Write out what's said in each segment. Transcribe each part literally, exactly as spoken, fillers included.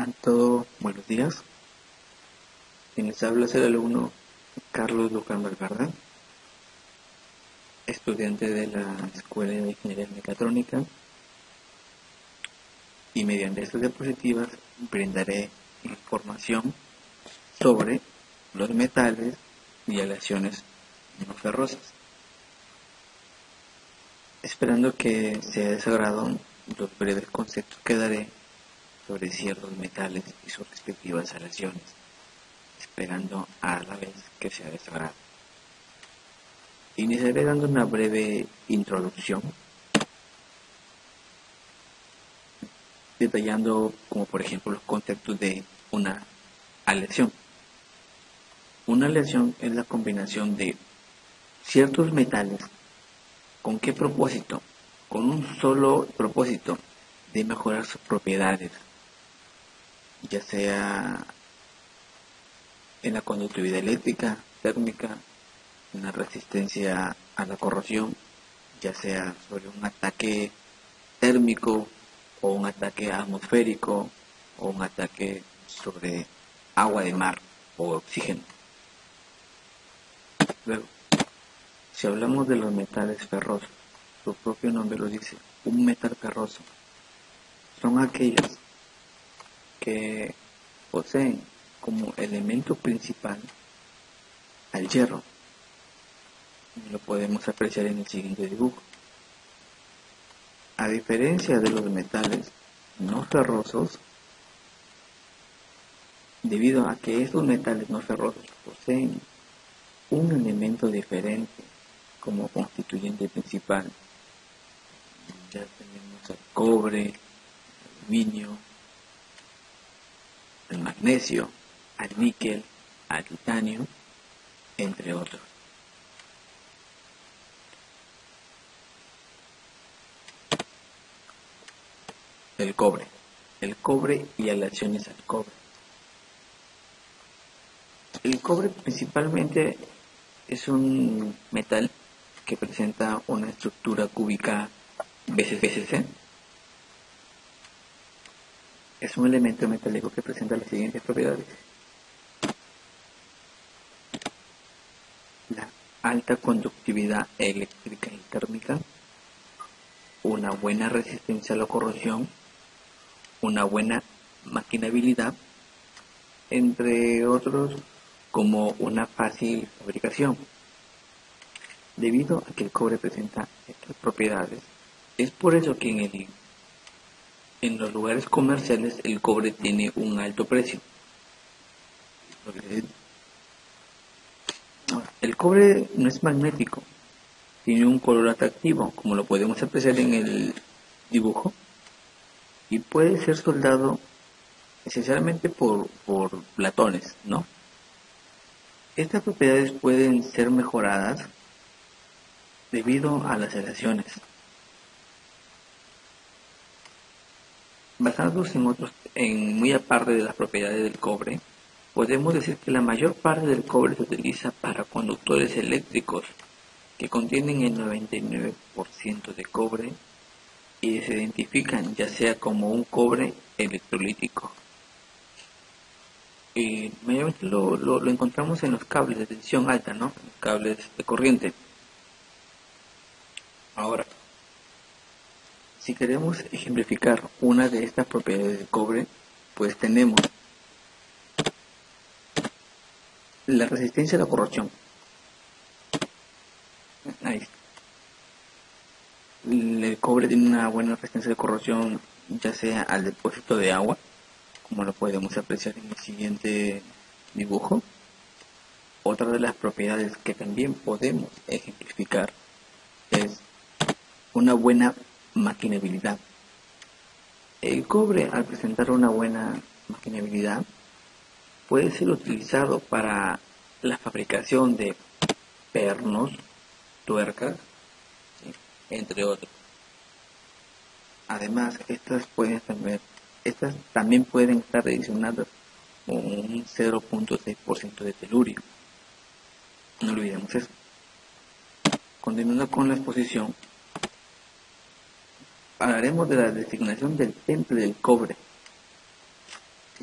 Ante todo, buenos días. Quien les habla es el alumno Carlos Luján Valverde, estudiante de la Escuela de Ingeniería Mecatrónica, y mediante estas diapositivas brindaré información sobre los metales y aleaciones no ferrosas, esperando que sea de su agrado los breves conceptos que daré sobre ciertos metales y sus respectivas aleaciones, esperando a la vez que sea de su agrado. Iniciaré dando una breve introducción, detallando como por ejemplo los conceptos de una aleación. Una aleación es la combinación de ciertos metales. ¿Con qué propósito? Con un solo propósito de mejorar sus propiedades, ya sea en la conductividad eléctrica, térmica, en la resistencia a la corrosión, ya sea sobre un ataque térmico o un ataque atmosférico o un ataque sobre agua de mar o oxígeno. Luego, si hablamos de los metales ferrosos, su propio nombre lo dice, un metal ferroso son aquellos que poseen como elemento principal al hierro. Lo podemos apreciar en el siguiente dibujo. A diferencia de los metales no ferrosos, debido a que estos metales no ferrosos poseen un elemento diferente como constituyente principal, ya tenemos el cobre, el aluminio, el magnesio, al níquel, al titanio, entre otros. El cobre. El cobre y aleaciones al cobre. El cobre principalmente es un metal que presenta una estructura cúbica B C C. Es un elemento metálico que presenta las siguientes propiedades: la alta conductividad eléctrica y térmica, una buena resistencia a la corrosión, una buena maquinabilidad, entre otros, como una fácil fabricación. Debido a que el cobre presenta estas propiedades, es por eso que en, el, en los lugares comerciales el cobre tiene un alto precio. El cobre no es magnético, tiene un color atractivo, como lo podemos apreciar en el dibujo, y puede ser soldado esencialmente por, por platones, ¿no? Estas propiedades pueden ser mejoradas debido a las aleaciones. Basados en otros, en muy aparte de las propiedades del cobre, podemos decir que la mayor parte del cobre se utiliza para conductores eléctricos que contienen el noventa y nueve por ciento de cobre y se identifican ya sea como un cobre electrolítico. Y mayormente lo, lo, lo encontramos en los cables de tensión alta, ¿no? Los cables de corriente. Ahora, si queremos ejemplificar una de estas propiedades del cobre, pues tenemos la resistencia a la corrosión. Ahí está. El cobre tiene una buena resistencia de corrosión, ya sea al depósito de agua, como lo podemos apreciar en el siguiente dibujo. Otra de las propiedades que también podemos ejemplificar es una buena maquinabilidad. El cobre, al presentar una buena maquinabilidad, puede ser utilizado para la fabricación de pernos, tuercas, ¿sí?, entre otros. Además, estas pueden también, estas también pueden estar adicionadas con un cero punto seis por ciento de telurio. No olvidemos eso. Continuando con la exposición, hablaremos de la designación del temple del cobre.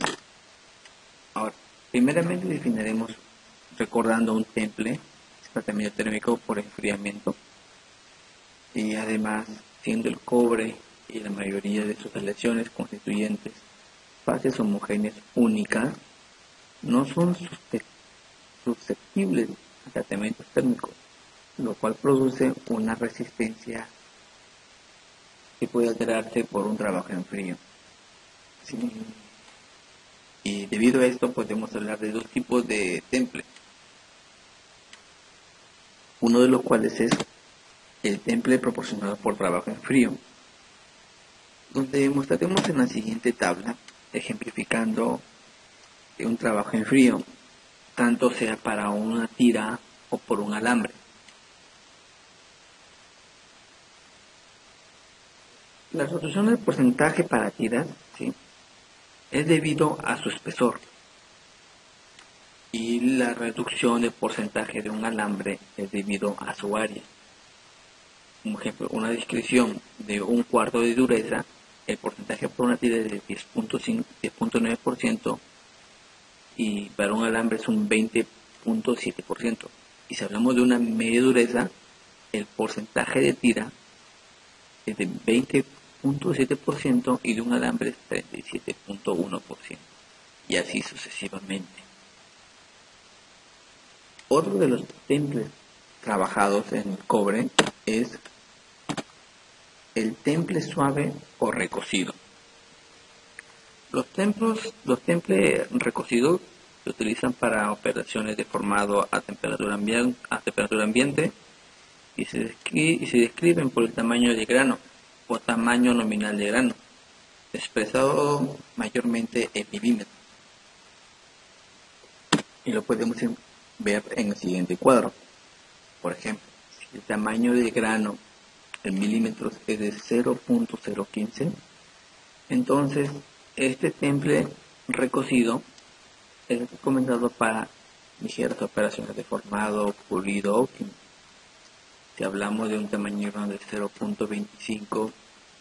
Primeramente definiremos recordando un temple, tratamiento térmico por enfriamiento, y además siendo el cobre y la mayoría de sus aleaciones constituyentes fases homogéneas únicas, no son susceptibles a tratamientos térmicos, lo cual produce una resistencia que puede alterarse por un trabajo en frío. ¿Sí? Y debido a esto podemos hablar de dos tipos de temple, uno de los cuales es el temple proporcionado por trabajo en frío, donde mostraremos en la siguiente tabla, ejemplificando un trabajo en frío, tanto sea para una tira o por un alambre. La reducción del porcentaje para tiras, ¿sí?, es debido a su espesor, y la reducción del porcentaje de un alambre es debido a su área. Como ejemplo, una descripción de un cuarto de dureza, el porcentaje por una tira es de diez punto nueve por ciento y para un alambre es un veinte punto siete por ciento. Y si hablamos de una media dureza, el porcentaje de tira es de veinte punto siete por ciento y de un alambre es treinta y siete punto uno por ciento. Y así sucesivamente. Otro de los temples trabajados en el cobre es el temple suave o recocido. Los templos, los temples recocidos se utilizan para operaciones de formado a temperatura, ambien, a temperatura ambiente y se, descri, y se describen por el tamaño de grano o tamaño nominal de grano, expresado mayormente en milímetros. Y lo podemos ver en el siguiente cuadro. Por ejemplo, si el tamaño de grano en milímetros es de cero punto cero quince, entonces este temple recocido es recomendado para ligeras operaciones de formado, pulido óptimo. Si hablamos de un tamaño de cero punto veinticinco,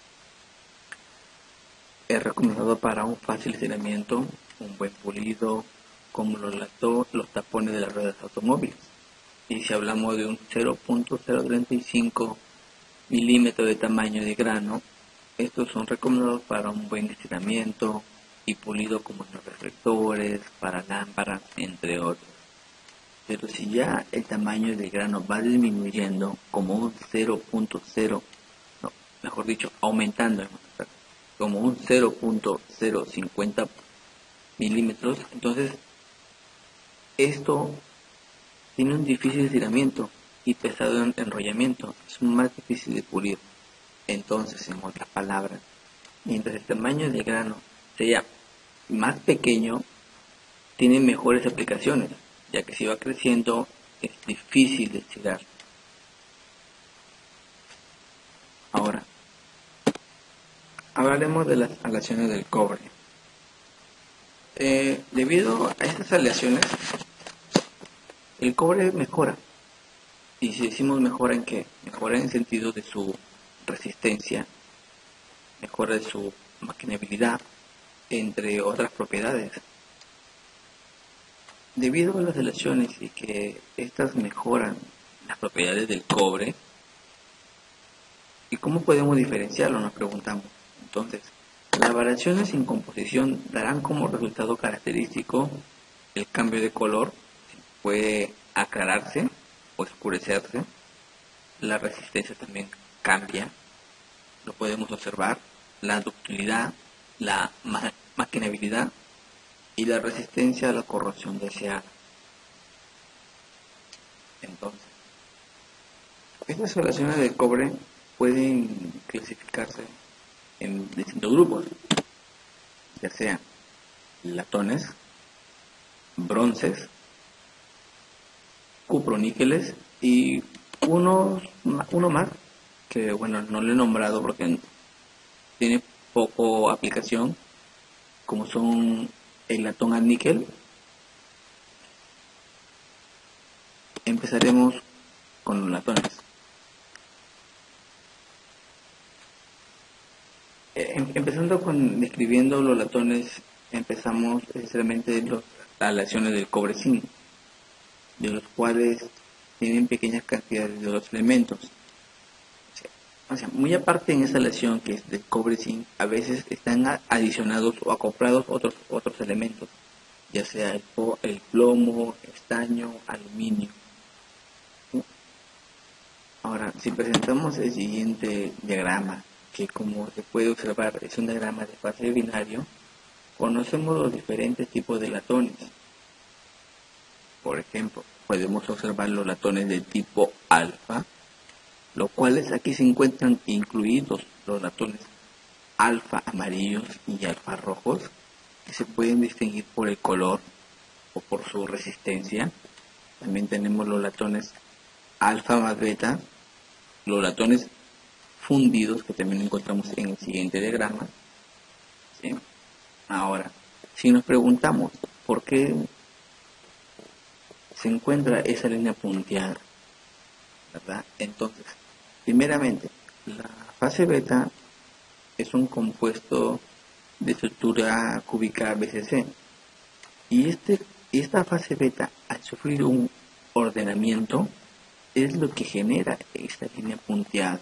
es recomendado para un fácil estiramiento, un buen pulido, como los, los tapones de las ruedas automóviles. Y si hablamos de un cero punto cero treinta y cinco milímetros de tamaño de grano, estos son recomendados para un buen estiramiento y pulido como en los reflectores, para lámparas, entre otros. Pero si ya el tamaño del grano va disminuyendo como un cero punto cero, no, mejor dicho, aumentando como un cero punto cero cincuenta milímetros, entonces esto tiene un difícil estiramiento y pesado enrollamiento, es más difícil de pulir. Entonces, en otras palabras, mientras el tamaño del grano sea más pequeño, tiene mejores aplicaciones, ya que si va creciendo es difícil de estirar. Ahora, hablaremos de las aleaciones del cobre. Eh, debido a estas aleaciones, el cobre mejora. Y si decimos mejora, ¿en qué? Mejora en el sentido de su resistencia, mejora de su maquinabilidad, entre otras propiedades. Debido a las aleaciones y que estas mejoran las propiedades del cobre, ¿y cómo podemos diferenciarlo?, nos preguntamos. Entonces, las variaciones en composición darán como resultado característico el cambio de color, puede aclararse o oscurecerse, la resistencia también cambia, lo podemos observar, la ductilidad, la ma maquinabilidad y la resistencia a la corrosión deseada. Entonces, estas aleaciones de cobre pueden clasificarse en distintos grupos, ya sean latones, bronces, cuproníqueles y uno, uno más que bueno no lo he nombrado porque tiene poco aplicación, como son el latón al níquel. Empezaremos con los latones. Eh, empezando con describiendo los latones, empezamos precisamente los las aleaciones del cobre zinc, de los cuales tienen pequeñas cantidades de los elementos. O sea, muy aparte en esa aleación que es del cobre zinc, a veces están adicionados o acoplados otros, otros elementos, ya sea el, el plomo, estaño, aluminio. Ahora, si presentamos el siguiente diagrama, que como se puede observar es un diagrama de fase binario, conocemos los diferentes tipos de latones. Por ejemplo, podemos observar los latones de tipo alfa, los cuales aquí se encuentran incluidos los latones alfa amarillos y alfa rojos, que se pueden distinguir por el color o por su resistencia. También tenemos los latones alfa más beta, los latones fundidos, que también encontramos en el siguiente diagrama. ¿Sí? Ahora, si nos preguntamos por qué se encuentra esa línea punteada, ¿verdad? Entonces, primeramente, la fase beta es un compuesto de estructura cúbica B C C, y este, esta fase beta, al sufrir un ordenamiento, es lo que genera esta línea punteada.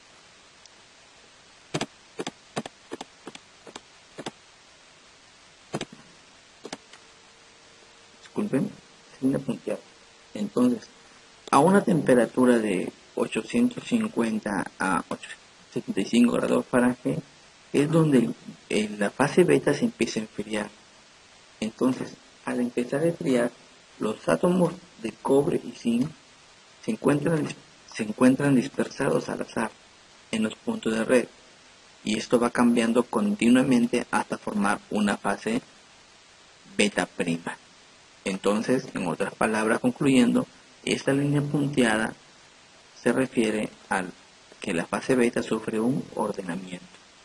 Disculpen, línea punteada. Entonces, a una temperatura de ochocientos cincuenta a ochocientos setenta y cinco grados Fahrenheit es donde el, el, la fase beta se empieza a enfriar. Entonces, al empezar a enfriar, los átomos de cobre y zinc se encuentran, se encuentran dispersados al azar en los puntos de red, y esto va cambiando continuamente hasta formar una fase beta prima. Entonces, en otras palabras, concluyendo, esta línea punteada se refiere a que la fase beta sufre un ordenamiento.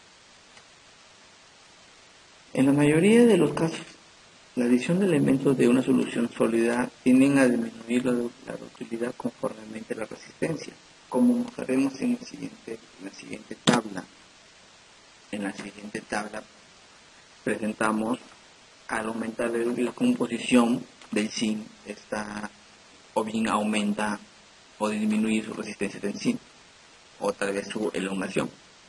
En la mayoría de los casos, la adición de elementos de una solución sólida tienden a disminuir la, la ductilidad conformemente a la resistencia, como mostraremos en, el siguiente, en la siguiente tabla. En la siguiente tabla presentamos, al aumentar la composición del zinc, esta o bien aumenta o disminuye su resistencia del zinc, o tal vez su elongación.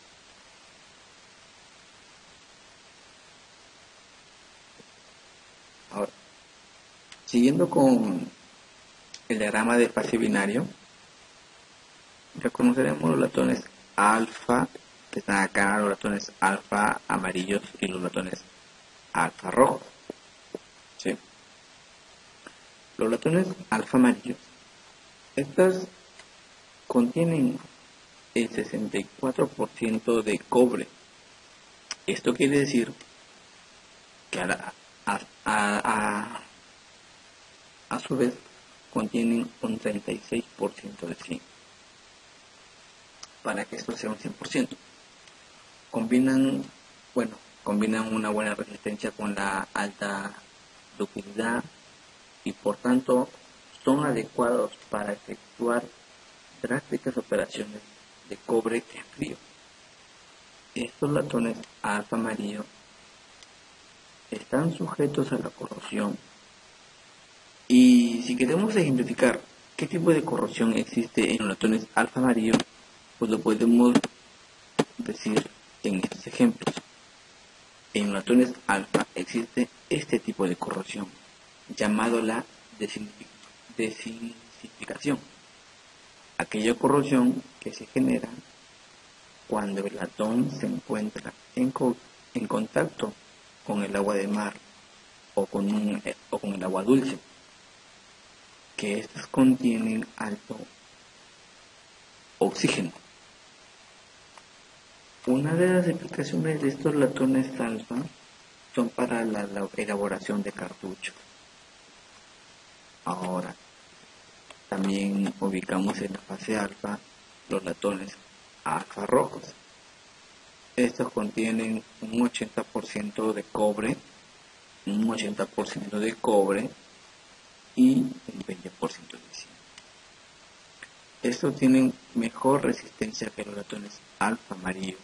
Ahora, siguiendo con el diagrama de fase binario, reconoceremos los latones alfa, que están acá, los latones alfa amarillos y los latones alfa rojos. ¿Sí? Los latones alfa amarillos, estas contienen el sesenta y cuatro por ciento de cobre. Esto quiere decir que a, la, a, a, a, a su vez contienen un treinta y seis por ciento de zinc. Para que esto sea un cien por ciento. Combinan, bueno, combinan una buena resistencia con la alta ductilidad y por tanto son adecuados para efectuar drásticas operaciones de cobre en frío. Estos latones alfa amarillo están sujetos a la corrosión, y si queremos ejemplificar qué tipo de corrosión existe en los latones alfa amarillo, pues lo podemos decir en estos ejemplos. En los latones alfa existe este tipo de corrosión, llamado la designificación, aquella corrosión que se genera cuando el latón se encuentra en, co en contacto con el agua de mar o con, un, o con el agua dulce, que estos contienen alto oxígeno. Una de las aplicaciones de estos latones alfa son para la, la elaboración de cartuchos. Ahora, también ubicamos en la fase alfa los latones alfa rojos. Estos contienen un ochenta por ciento de cobre, un ochenta por ciento de cobre y un veinte por ciento de zinc. Estos tienen mejor resistencia que los latones alfa amarillo.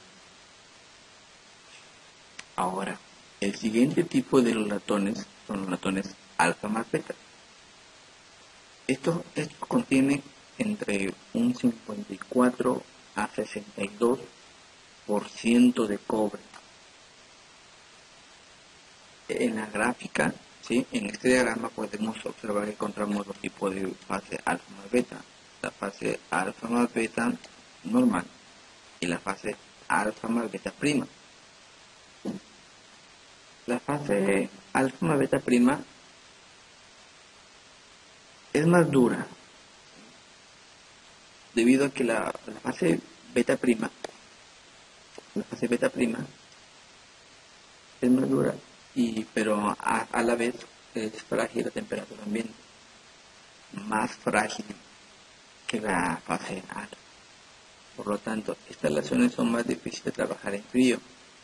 Ahora, el siguiente tipo de los latones son los latones alfa más beta. Esto, esto contiene entre un cincuenta y cuatro a sesenta y dos por ciento de cobre. En la gráfica, ¿sí? En este diagrama podemos observar que encontramos los tipos de fase alfa más beta. La fase alfa más beta normal y la fase alfa más beta prima. La fase alfa más beta prima es más dura debido a que la, la fase beta prima la fase beta prima es más dura y pero a, a la vez es frágil a temperatura ambiente, más frágil que la fase alfa. Por lo tanto, estas relaciones son más difíciles de trabajar en frío.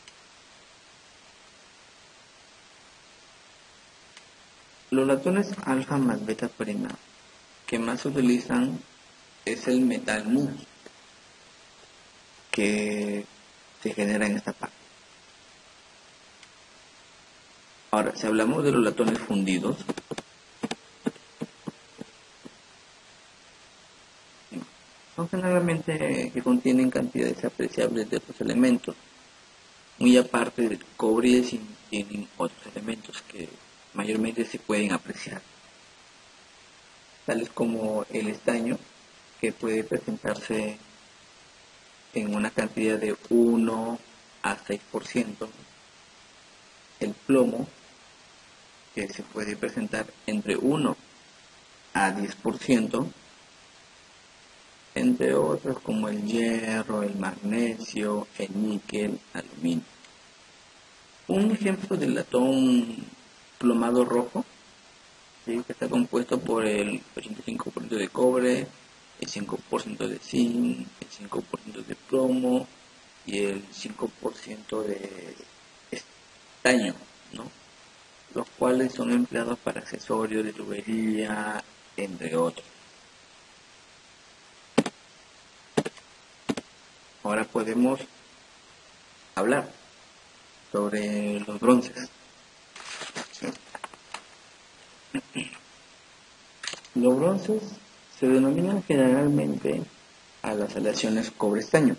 Los latones alfa más beta prima que más se utilizan es el metal mousse que se genera en esta parte. Ahora, si hablamos de los latones fundidos, son generalmente que contienen cantidades apreciables de otros elementos, muy aparte del cobre y zinc, tienen otros elementos que mayormente se pueden apreciar, tales como el estaño, que puede presentarse en una cantidad de uno a seis por ciento, el plomo, que se puede presentar entre uno a diez por ciento, entre otros como el hierro, el magnesio, el níquel, aluminio. Un ejemplo del latón plomado rojo, ¿sí? Que está compuesto por el ochenta y cinco por ciento de cobre, el cinco por ciento de zinc, el cinco por ciento de plomo y el cinco por ciento de estaño, ¿no? Los cuales son empleados para accesorios de tubería, entre otros. Ahora podemos hablar sobre los bronces. Los bronces se denominan generalmente a las aleaciones cobre-estaño.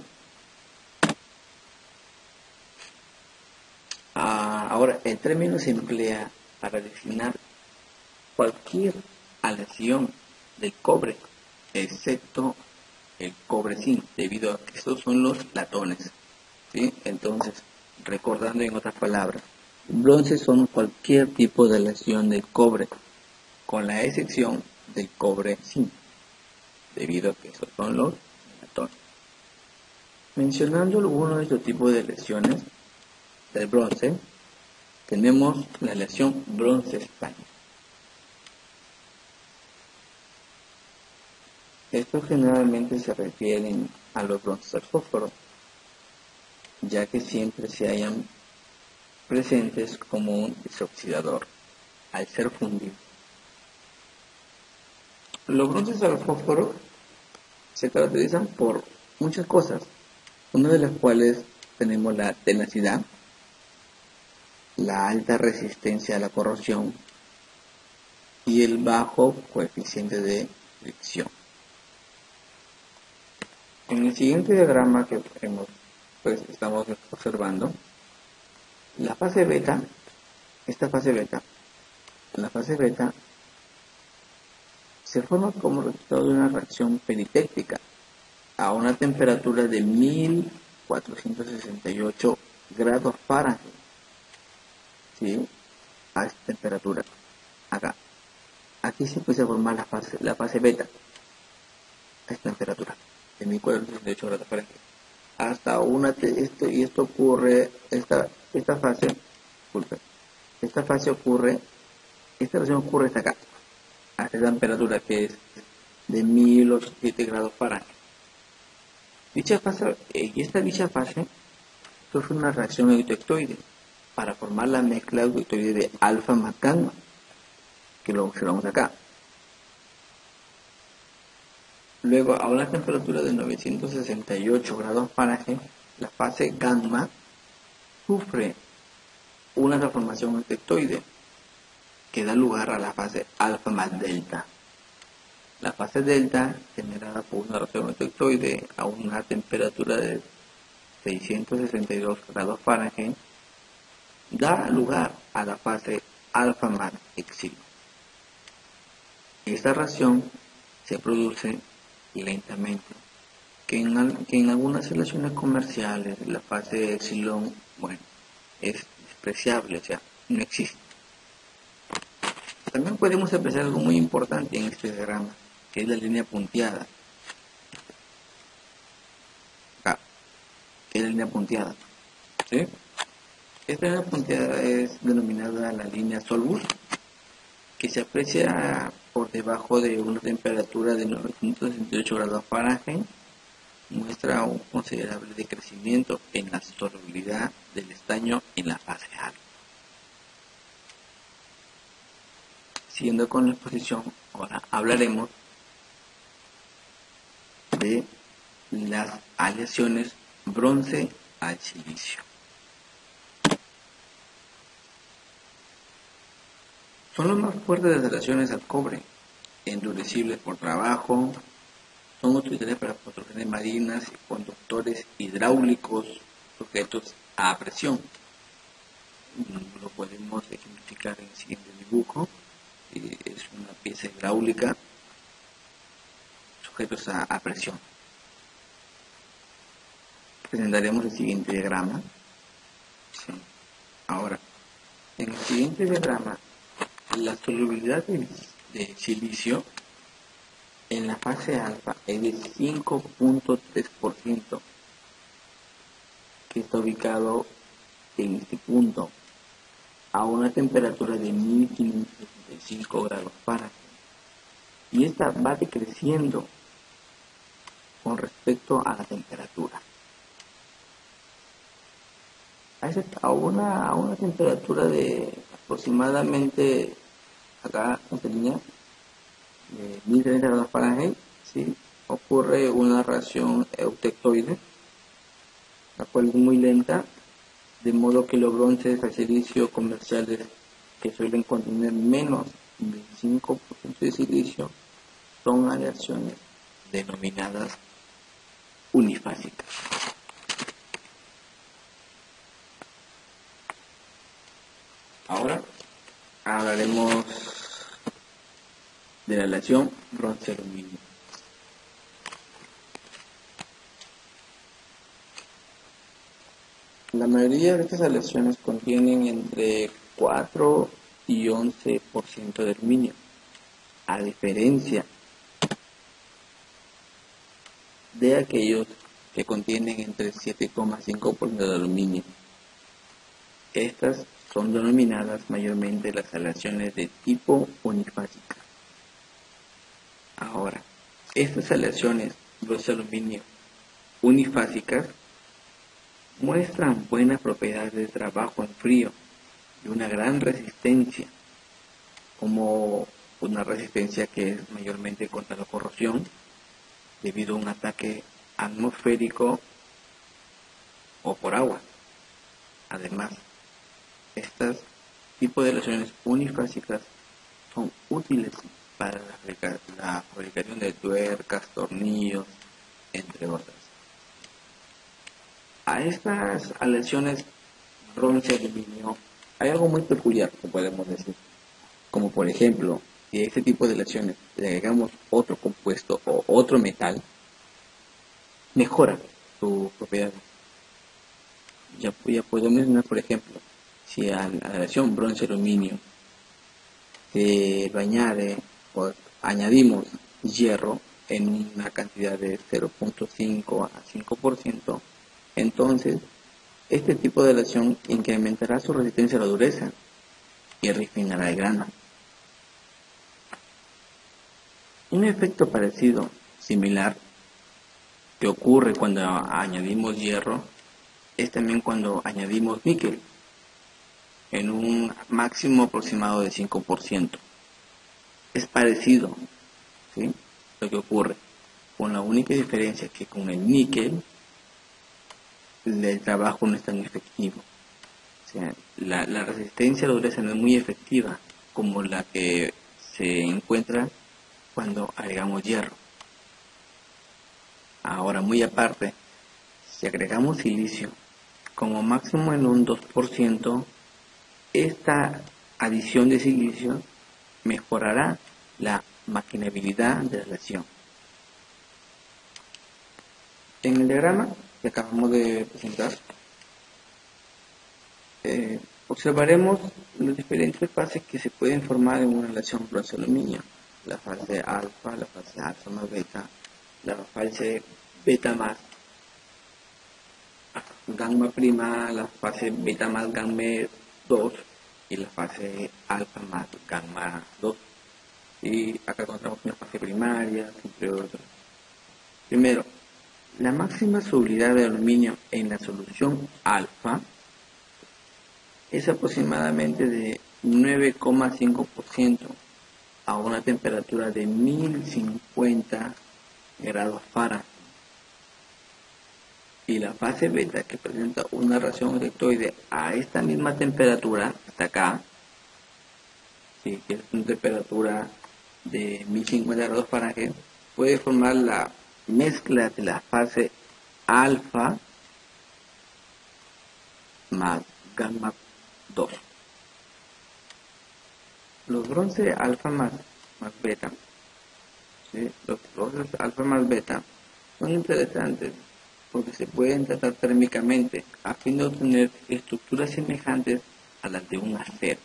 Ah, ahora, el término se emplea para designar cualquier aleación del cobre, excepto el cobre-zinc, debido a que estos son los latones, ¿sí? Entonces, recordando en otras palabras, bronces son cualquier tipo de aleación del cobre, con la excepción del cobre-zinc, debido a que estos son los latones. Mencionando algunos de estos tipos de aleaciones del bronce, tenemos la aleación bronce-estaño. Estos generalmente se refieren a los bronces al fósforo, ya que siempre se hallan presentes como un desoxidador al ser fundido. Los bronces al fósforo se caracterizan por muchas cosas, una de las cuales tenemos la tenacidad, la alta resistencia a la corrosión y el bajo coeficiente de fricción. En el siguiente diagrama que hemos, pues, estamos observando, la fase beta, esta fase beta, la fase beta se forma como resultado de una reacción peritéctica a una temperatura de mil cuatrocientos sesenta y ocho grados Fahrenheit, ¿sí? A esta temperatura, acá. Aquí se empieza a formar la fase, la fase beta, a esta temperatura de mil cuatrocientos sesenta y ocho grados Fahrenheit. Hasta una, esto, y esto ocurre, esta, esta fase, disculpe, esta fase ocurre, esta reacción ocurre hasta acá, a esta temperatura que es de mil ochenta y siete grados Fahrenheit. Dicha fase, y esta dicha fase sufre una reacción eutectoide para formar la mezcla eutectoide de alfa más gamma, que lo observamos acá. Luego, a una temperatura de novecientos sesenta y ocho grados Fahrenheit, la fase gamma sufre una transformación eutectoide que da lugar a la fase alfa más delta. La fase delta, generada por una reacción eutectoide a una temperatura de seiscientos sesenta y dos grados Fahrenheit, da lugar a la fase alfa más epsilon. Esta reacción se produce lentamente, que en, que en algunas relaciones comerciales la fase epsilon, bueno, es despreciable, o sea, no existe. También podemos apreciar algo muy importante en este diagrama, que es la línea punteada. Acá, que es la línea punteada. ¿Sí? Esta línea punteada es denominada la línea Solbus, que se aprecia por debajo de una temperatura de novecientos sesenta y ocho grados Fahrenheit. Muestra un considerable decrecimiento en la solubilidad del estaño en la fase alfa. Siguiendo con la exposición, ahora hablaremos de las aleaciones bronce al silicio. Son los más fuertes de las aleaciones al cobre, endurecibles por trabajo, son utilizadas para construcciones marinas y conductores hidráulicos sujetos a presión. Lo podemos ejemplificar en el siguiente dibujo. Es una pieza hidráulica sujetos a, a presión. Presentaremos el siguiente diagrama. Sí. Ahora, en el siguiente diagrama, la solubilidad de, de silicio en la fase alfa es de cinco punto tres por ciento, que está ubicado en este punto a una temperatura de mil quinientos sesenta y cinco grados Fahrenheit, y esta va decreciendo con respecto a la temperatura. A una, a una temperatura de aproximadamente, acá en esta línea, de mil treinta grados Fahrenheit, ¿sí? Ocurre una reacción eutectoide, la cual es muy lenta, de modo que los bronces al silicio comerciales, que suelen contener menos del cinco por ciento de silicio, son aleaciones denominadas unifásicas. Ahora hablaremos de la aleación bronce-aluminio. La mayoría de estas aleaciones contienen entre cuatro y once por ciento de aluminio, a diferencia de aquellos que contienen entre siete coma cinco por ciento de aluminio. Estas son denominadas mayormente las aleaciones de tipo unifásica. Ahora, estas aleaciones bronce-aluminio unifásicas muestran buenas propiedades de trabajo en frío y una gran resistencia, como una resistencia que es mayormente contra la corrosión debido a un ataque atmosférico o por agua. Además, estos tipos de aleaciones unifásicas son útiles para la, fabrica la fabricación de tuercas, tornillos, entre otras. A estas aleaciones bronce-aluminio hay algo muy peculiar que podemos decir, como por ejemplo, si a este tipo de aleaciones le agregamos otro compuesto o otro metal, mejora su propiedad. Ya, ya podemos mencionar, por ejemplo, si a la aleación bronce-aluminio se le añade o añadimos hierro en una cantidad de cero punto cinco a cinco por ciento, entonces este tipo de aleación incrementará su resistencia a la dureza y refinará el grano. Un efecto parecido, similar, que ocurre cuando añadimos hierro, es también cuando añadimos níquel en un máximo aproximado de cinco por ciento. Es parecido, ¿sí?, lo que ocurre, con la única diferencia que con el níquel el trabajo no es tan efectivo. O sea, la, la resistencia a la dureza no es muy efectiva como la que se encuentra cuando agregamos hierro. Ahora, muy aparte, si agregamos silicio, como máximo en un dos por ciento, esta adición de silicio mejorará la maquinabilidad de la aleación. En el diagrama que acabamos de presentar, eh, observaremos las diferentes fases que se pueden formar en una aleación bronce-aluminio. La fase alfa, la fase alfa más beta, la fase beta más gamma prima, la fase beta más gamma dos y la fase alfa más gamma dos. Y acá encontramos una fase primaria, entre otros. Primero, la máxima solubilidad de aluminio en la solución alfa es aproximadamente de nueve coma cinco por ciento a una temperatura de mil cincuenta grados Fahrenheit. Y la fase beta, que presenta una reacción electroide a esta misma temperatura, hasta acá, ¿sí?, que es una temperatura de mil cincuenta grados Fahrenheit, puede formar la mezcla de la fase alfa más gamma dos. Los bronce alfa más, más beta, ¿sí?, los bronce alfa más beta son interesantes porque se pueden tratar térmicamente a fin de obtener estructuras semejantes a las de un acero.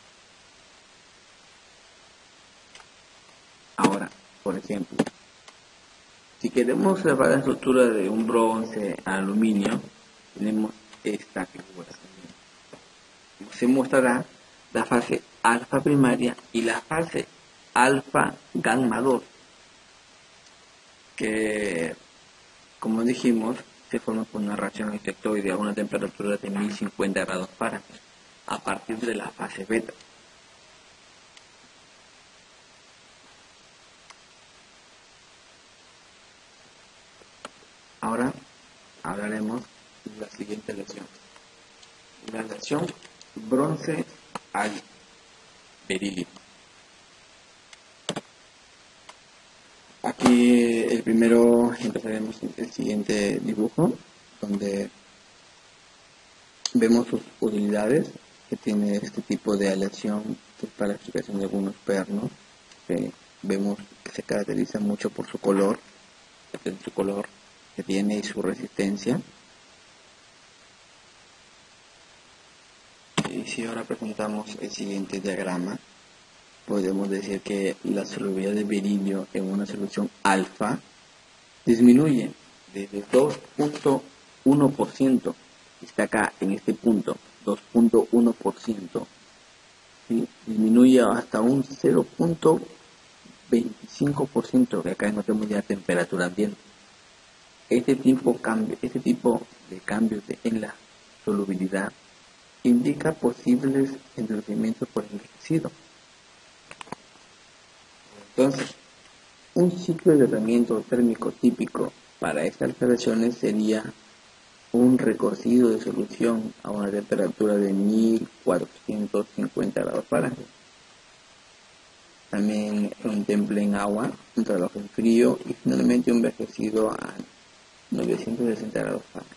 Ahora, por ejemplo, si queremos observar la estructura de un bronce a aluminio, tenemos esta figura. Se mostrará la fase alfa primaria y la fase alfa gamma dos, que, como dijimos, se forma por una reacción electroide a una temperatura de mil cincuenta grados Fahrenheit a partir de la fase beta. Ahora hablaremos de la siguiente aleación, la aleación bronce al berilio. Aquí el primero empezaremos el siguiente dibujo, donde vemos sus utilidades que tiene este tipo de aleación, que es para la explicación de algunos pernos, que vemos que se caracteriza mucho por su color, su color que tiene y su resistencia. Y si ahora presentamos el siguiente diagrama, podemos decir que la solubilidad de berilio en una solución alfa disminuye desde dos punto uno por ciento, está acá en este punto, dos punto uno por ciento, ¿sí?, disminuye hasta un cero punto veinticinco por ciento, que acá encontramos ya temperatura ambiente. Este tipo, cambio, este tipo de cambios de, en la solubilidad indica posibles endurecimientos por envejecido. Entonces, un ciclo de tratamiento térmico típico para estas alteraciones sería un recocido de solución a una temperatura de mil cuatrocientos cincuenta grados Fahrenheit. También un temple en agua, un trabajo en frío y finalmente un envejecido a novecientos sesenta grados Fahrenheit.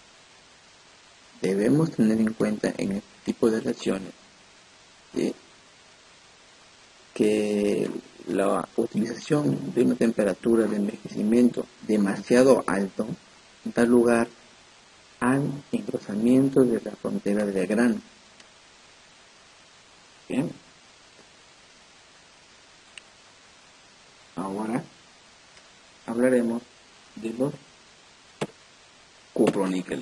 Debemos tener en cuenta en este tipo de reacciones, ¿sí?, que la utilización de una temperatura de envejecimiento demasiado alto da lugar al engrosamiento de la frontera del grano. Bien. Ahora hablaremos de los cuproníqueles.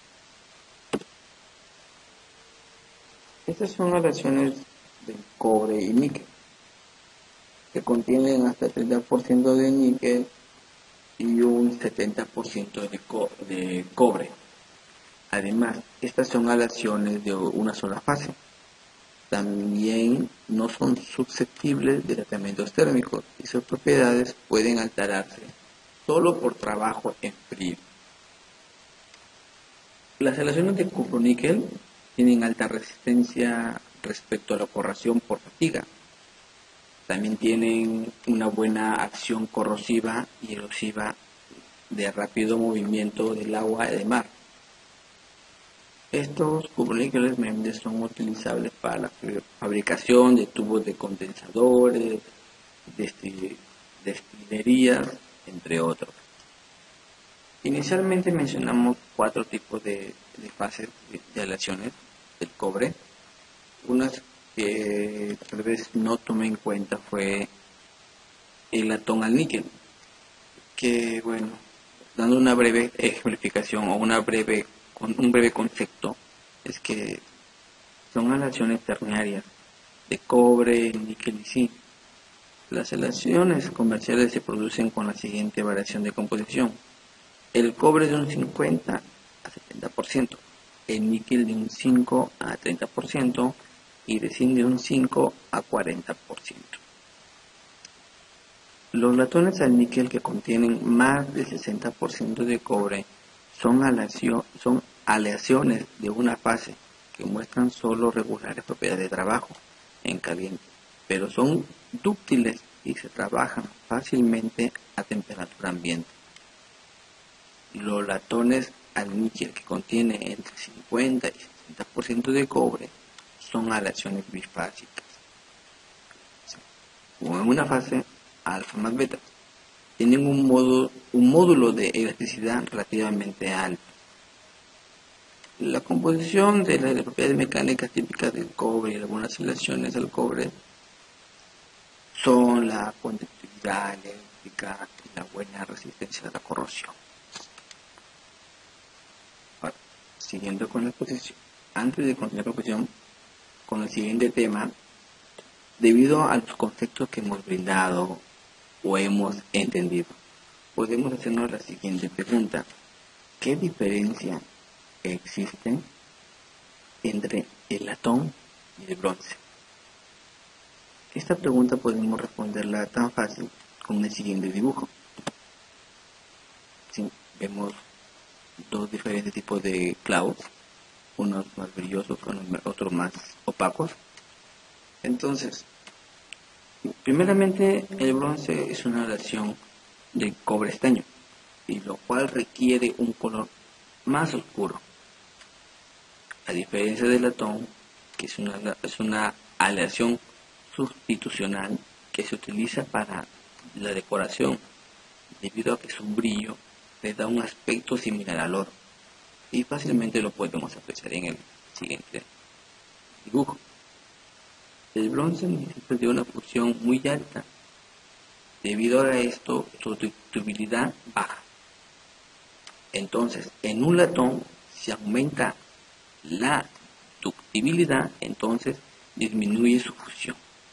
Estas son las reacciones del cobre y níquel, que contienen hasta el treinta por ciento de níquel y un setenta por ciento de, co de cobre. Además, estas son aleaciones de una sola fase. También no son susceptibles de tratamientos térmicos y sus propiedades pueden alterarse solo por trabajo en frío. Las aleaciones de cuproníquel tienen alta resistencia respecto a la corrosión por fatiga. También tienen una buena acción corrosiva y erosiva de rápido movimiento del agua y del mar. Estos cuproníqueles membres son utilizables para la fabricación de tubos de condensadores, destilerías, entre otros. Inicialmente mencionamos cuatro tipos de, de fases de, de aleaciones del cobre. Unas que tal vez no tomé en cuenta fue el latón al níquel, que bueno, dando una breve ejemplificación o una breve, un breve concepto, es que son aleaciones ternarias de cobre, níquel y zinc. Las aleaciones comerciales se producen con la siguiente variación de composición: el cobre de un cincuenta a setenta por ciento, el níquel de un cinco a treinta por ciento y de zinc de un cinco a cuarenta por ciento. Los latones al níquel que contienen más del sesenta por ciento de cobre son, aleación, son aleaciones de una fase que muestran solo regulares propiedades de trabajo en caliente, pero son dúctiles y se trabajan fácilmente a temperatura ambiente. Los latones al níquel que contienen entre cincuenta y sesenta por ciento de cobre son aleaciones bifásicas, o en una fase alfa más beta. Tienen un, modo, un módulo de elasticidad relativamente alto. La composición de las propiedades mecánicas típicas del cobre y algunas aleaciones del cobre son la conductividad eléctrica y la buena resistencia a la corrosión. Ahora, siguiendo con la exposición, antes de continuar la exposición con el siguiente tema, debido a los conceptos que hemos brindado o hemos entendido, podemos hacernos la siguiente pregunta: ¿qué diferencia existe entre el latón y el bronce? Esta pregunta podemos responderla tan fácil con el siguiente dibujo. ¿Sí? Vemos dos diferentes tipos de clavos, unos más brillosos, otros más opacos. Entonces, primeramente, el bronce es una aleación de cobre estaño, y lo cual requiere un color más oscuro, a diferencia del latón, que es una, es una aleación sustitucional que se utiliza para la decoración, debido a que su brillo le da un aspecto similar al oro, y fácilmente lo podemos apreciar en el siguiente dibujo. El bronce necesita de una fusión muy alta. Debido a esto, su ductibilidad baja. Entonces, en un latón, si aumenta la ductibilidad, entonces disminuye su fusión.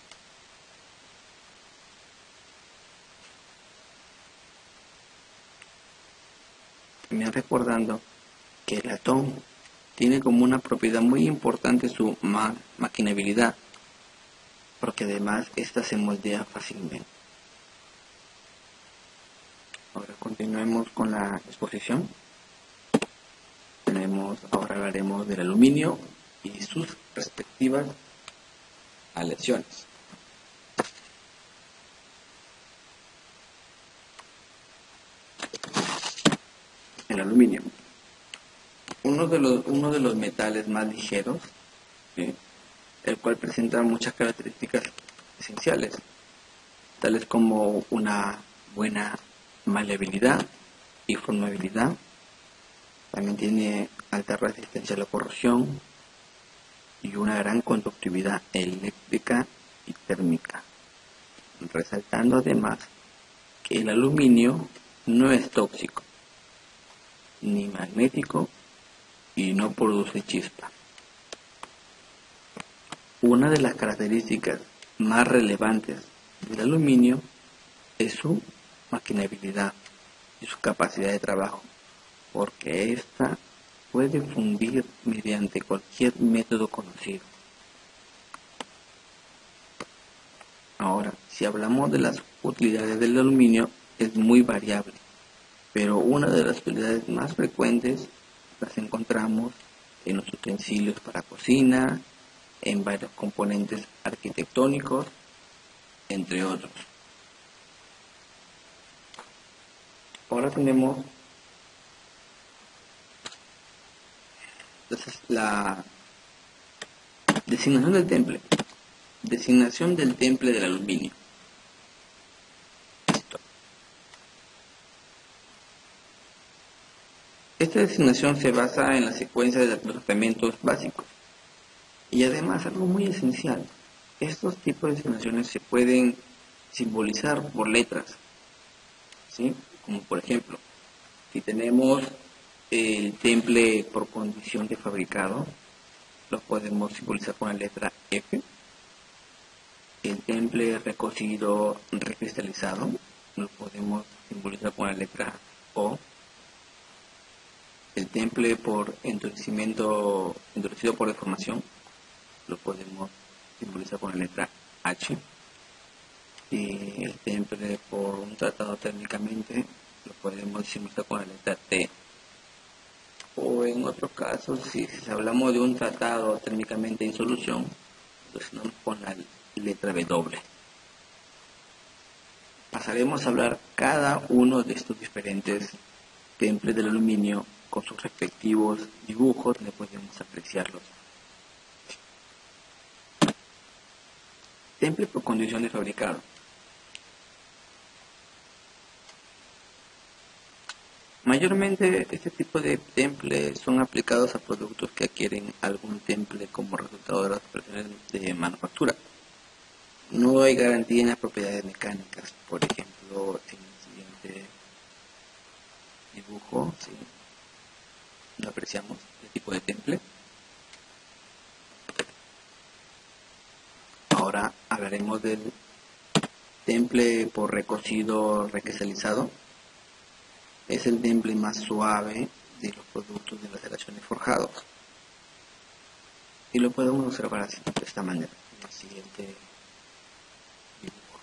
También recordando que el latón tiene como una propiedad muy importante su ma maquinabilidad, porque además esta se moldea fácilmente. Ahora continuemos con la exposición. Tenemos, ahora hablaremos del aluminio y sus respectivas aleaciones. El aluminio, uno de los, uno de los metales más ligeros, ¿sí?, el cual presenta muchas características esenciales, tales como una buena maleabilidad y formabilidad. También tiene alta resistencia a la corrosión y una gran conductividad eléctrica y térmica, resaltando además que el aluminio no es tóxico ni magnético y no produce chispa. Una de las características más relevantes del aluminio es su maquinabilidad y su capacidad de trabajo, porque ésta puede fundir mediante cualquier método conocido. Ahora, si hablamos de las utilidades del aluminio, es muy variable, pero una de las utilidades más frecuentes las encontramos en los utensilios para cocina, en varios componentes arquitectónicos, entre otros. Ahora tenemos entonces la designación del temple. Designación del temple del aluminio. Listo. Esta designación se basa en la secuencia de los elementos básicos. Y además, algo muy esencial, estos tipos de designaciones se pueden simbolizar por letras, ¿sí? Como por ejemplo, si tenemos el temple por condición de fabricado, lo podemos simbolizar con la letra F. El temple recocido recristalizado lo podemos simbolizar con la letra O. El temple por endurecimiento, endurecido por deformación, lo podemos simbolizar con la letra H. Y el temple por un tratado térmicamente lo podemos simbolizar con la letra T. O en otro caso, si, si hablamos de un tratado térmicamente en solución, entonces nos con la letra W. Pasaremos a hablar cada uno de estos diferentes temples del aluminio con sus respectivos dibujos, donde podemos apreciarlos. Temple por condición de fabricado. Mayormente este tipo de temples son aplicados a productos que adquieren algún temple como resultado de las operaciones de manufactura. No hay garantía en las propiedades mecánicas. Por ejemplo, en el siguiente dibujo, ¿sí?, lo apreciamos este tipo de temple. Ahora hablaremos del temple por recocido recristalizado. Es el temple más suave de los productos de las aleaciones forjados. Y lo podemos observar así, de esta manera, en el siguiente dibujo.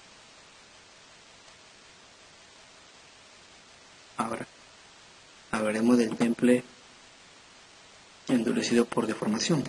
Ahora hablaremos del temple endurecido por deformación.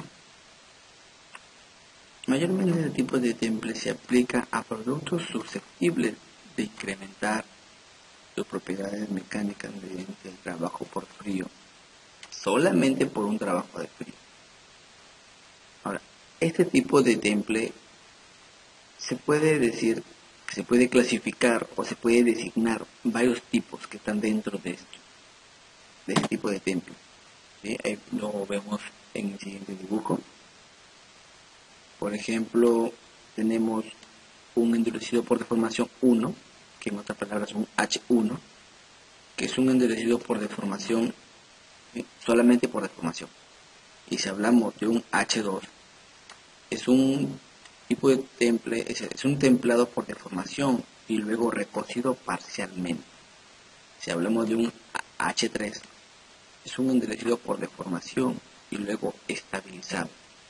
Mayormente este tipo de temple se aplica a productos susceptibles de incrementar sus propiedades mecánicas mediante el trabajo por frío, solamente por un trabajo de frío. Ahora, este tipo de temple se puede decir, se puede clasificar o se puede designar varios tipos que están dentro de esto, de este tipo de temple. ¿Sí? Ahí lo vemos en el siguiente dibujo. Por ejemplo, tenemos un endurecido por deformación uno, que en otras palabras es un H uno, que es un endurecido por deformación, ¿sí?, solamente por deformación. Y si hablamos de un H dos, es un tipo de temple, es, es un templado por deformación y luego recocido parcialmente. Si hablamos de un H tres, es un endurecido por deformación y luego estabilizado.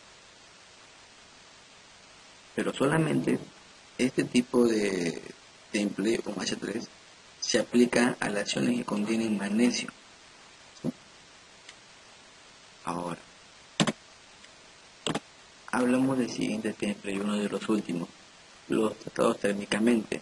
Pero solamente este tipo de temple, un H tres, se aplica a las acciones que contienen magnesio. ¿Sí? Ahora, hablamos del siguiente temple y uno de los últimos, los tratados térmicamente.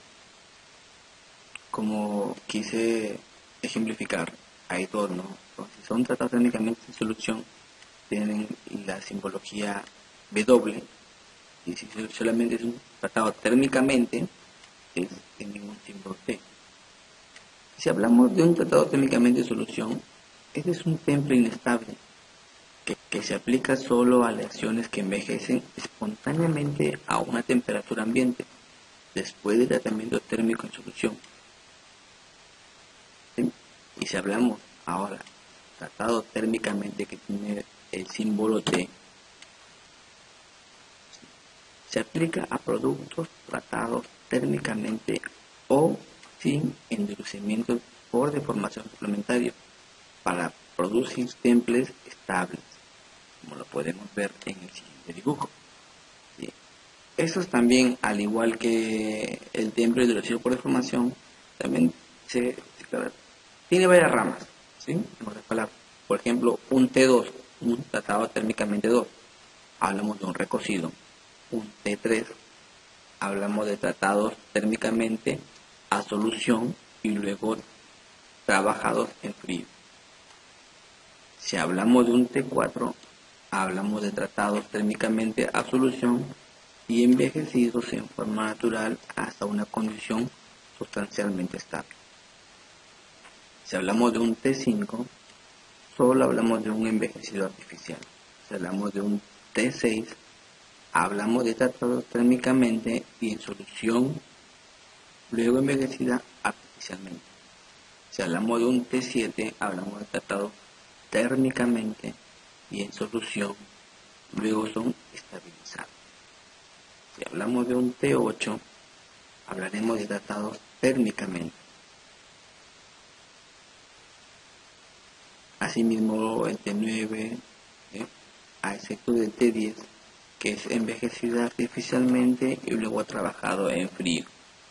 Como quise ejemplificar, hay dos, ¿no? Entonces, si son tratados térmicamente en solución, tienen la simbología W. Y si solamente es un tratado térmicamente, es en ningún símbolo T. Si hablamos de un tratado térmicamente de solución, este es un temple inestable que, que se aplica solo a aleaciones que envejecen espontáneamente a una temperatura ambiente después del tratamiento térmico en solución. ¿Sí? Y si hablamos ahora tratado térmicamente que tiene el símbolo T, se aplica a productos tratados térmicamente o sin endurecimiento por deformación suplementaria para producir temples estables, como lo podemos ver en el siguiente dibujo. ¿Sí? Estos también, al igual que el temple endurecido por deformación, también se, se tiene varias ramas, ¿sí? En otras palabras, por ejemplo, un T dos, un tratado térmicamente dos. hablamos de un recocido. Un T tres, hablamos de tratados térmicamente a solución y luego trabajados en frío. Si hablamos de un T cuatro, hablamos de tratados térmicamente a solución y envejecidos en forma natural hasta una condición sustancialmente estable. Si hablamos de un T cinco, solo hablamos de un envejecido artificial. Si hablamos de un T seis, hablamos de tratados térmicamente y en solución, luego envejecida artificialmente. Si hablamos de un T siete, hablamos de tratados térmicamente y en solución, luego son estabilizados. Si hablamos de un T ocho, hablaremos de tratados térmicamente. Asimismo, el T nueve, ¿eh? a excepto del T diez, que es envejecido artificialmente y luego trabajado en frío.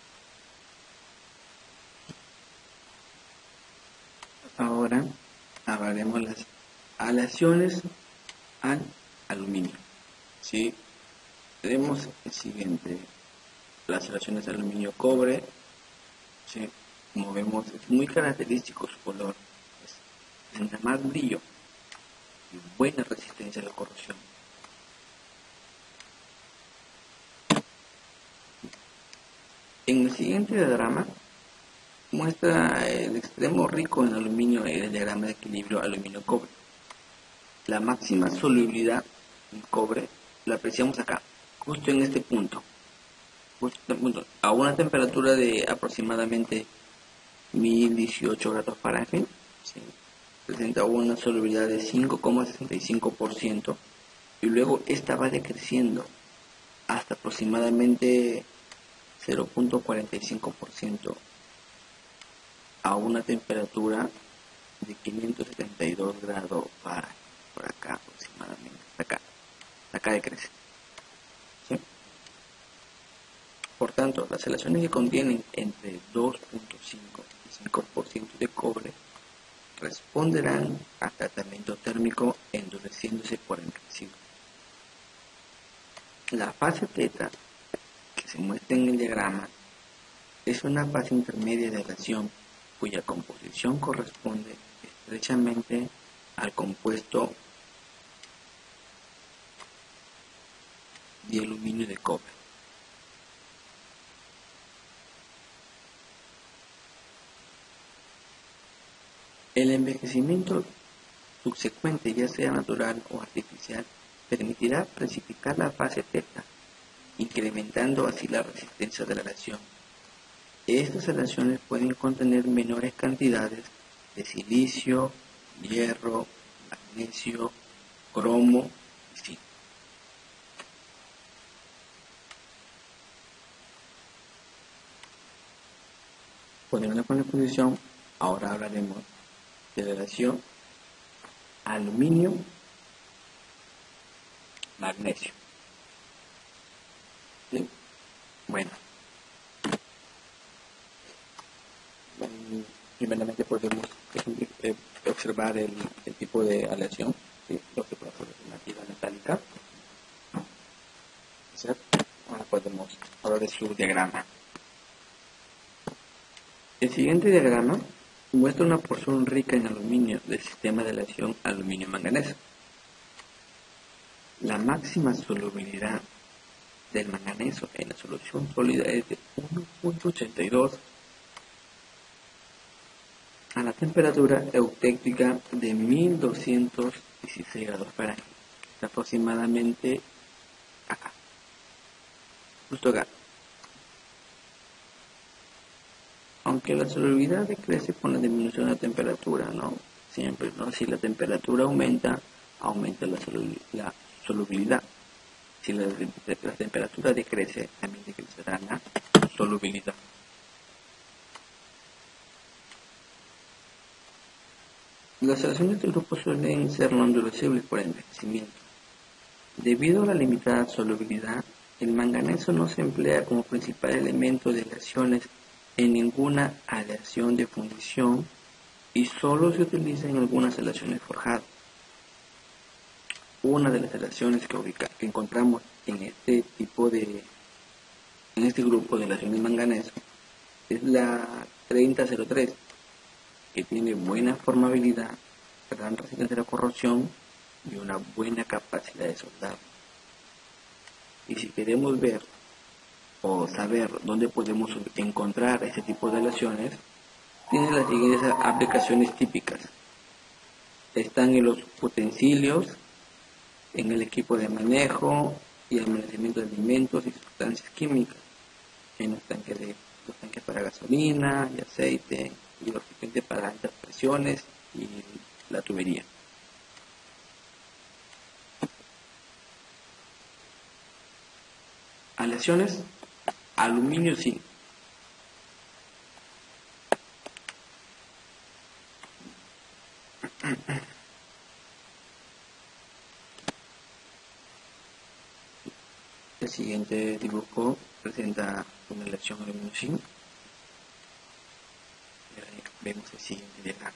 Ahora hablaremos de las aleaciones al aluminio. ¿Sí? Tenemos el siguiente, las aleaciones de aluminio cobre. ¿Sí? Como vemos, es muy característico su color, es de más brillo y buena resistencia a la corrosión. En el siguiente diagrama muestra el extremo rico en aluminio en el diagrama de equilibrio aluminio-cobre. La máxima solubilidad en cobre la apreciamos acá, justo en este punto, justo en este punto, a una temperatura de aproximadamente mil dieciocho grados Fahrenheit, ¿sí? Presenta una solubilidad de cinco coma sesenta y cinco por ciento y luego esta va decreciendo hasta aproximadamente cero punto cuarenta y cinco por ciento a una temperatura de quinientos setenta y dos grados Fahrenheit, por acá aproximadamente, acá, acá decrece. ¿Sí? Por tanto, las aleaciones que contienen entre dos punto cinco y cinco por ciento de cobre responderán a tratamiento térmico endureciéndose por enriquecido. La fase teta, que se muestra en el diagrama, es una fase intermedia de aleación cuya composición corresponde estrechamente al compuesto de aluminio de cobre. El envejecimiento subsecuente, ya sea natural o artificial, permitirá precipitar la fase teta, incrementando así la resistencia de la aleación. Estas aleaciones pueden contener menores cantidades de silicio, hierro, magnesio, cromo y zinc. Continuando con la exposición, ahora hablaremos de la aleación aluminio magnesio. ¿Sí? Bueno, primeramente podemos eh, observar el, el tipo de aleación, ¿sí? Lo que puede ser una fibra metálica. ¿Cierto? Ahora podemos hablar de su diagrama. El siguiente diagrama muestra una porción rica en aluminio del sistema de aleación aluminio-manganeso. La máxima solubilidad del manganeso en la solución sólida es de uno punto ochenta y dos a la temperatura eutéctica de mil doscientos dieciséis grados Fahrenheit. Está aproximadamente acá, justo acá. Aunque la solubilidad decrece con la disminución de la temperatura, ¿no? Siempre, ¿no? Si la temperatura aumenta, aumenta la, solu la solubilidad. Si la, la temperatura decrece, también decrecerá la solubilidad. Las aleaciones del grupo suelen ser no endurecibles por envejecimiento. Debido a la limitada solubilidad, el manganeso no se emplea como principal elemento de aleaciones en ninguna aleación de fundición y solo se utiliza en algunas aleaciones forjadas. una de las aleaciones que, ubica, que encontramos en este tipo de, en este grupo de aleaciones manganeso es la treinta cero tres, que tiene buena formabilidad, gran resistencia a la corrosión y una buena capacidad de soldado. Y si queremos ver o saber dónde podemos encontrar este tipo de aleaciones, tiene las siguientes aplicaciones típicas. Están en los utensilios, en el equipo de manejo y almacenamiento de alimentos y sustancias químicas, en los tanques, de, los tanques para gasolina y aceite, y los recipientes para altas presiones y la tubería. Aleaciones aluminio zinc. El siguiente dibujo presenta una aleación aluminio zinc. Vemos el siguiente diagrama.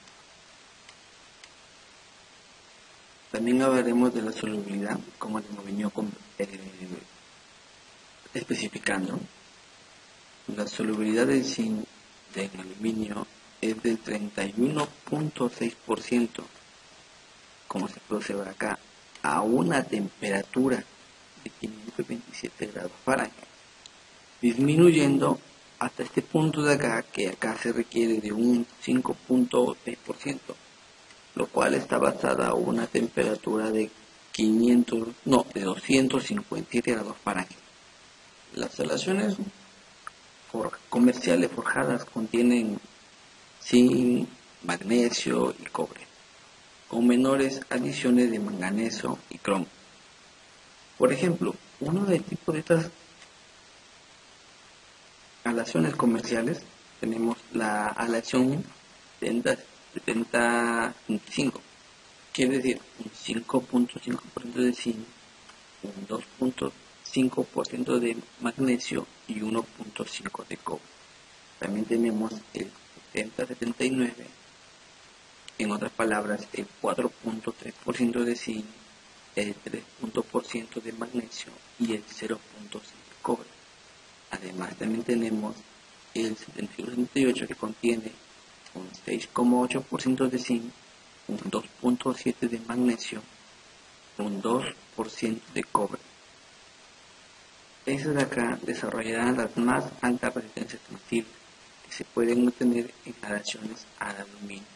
También hablaremos de la solubilidad, como lo hemos venido eh, especificando. La solubilidad del zinc en aluminio es del treinta y uno punto seis por ciento, como se puede observar acá, a una temperatura de quinientos veintisiete grados Fahrenheit, disminuyendo hasta este punto de acá, que acá se requiere de un cinco punto seis por ciento, lo cual está basada a una temperatura de quinientos, no, de doscientos cincuenta y siete grados Fahrenheit. Las aleaciones for, comerciales forjadas contienen zinc, magnesio y cobre, con menores adiciones de manganeso y cromo. Por ejemplo, uno de tipos de estas aleaciones comerciales tenemos la aleación setenta cinco, quiere decir un cinco punto cinco por ciento de zinc, un dos punto cinco por ciento de magnesio y uno punto cinco por ciento de cobre. También tenemos el setenta setenta y nueve, en otras palabras el cuatro punto tres por ciento de zinc, el tres por ciento de magnesio y el cero punto seis por ciento de cobre. Además también tenemos el setenta y uno setenta y ocho, que contiene un seis coma ocho por ciento de zinc, un dos punto siete por ciento de magnesio, un dos por ciento de cobre. Estas de acá desarrollarán las más altas resistencias combustibles que se pueden obtener en aleaciones al aluminio.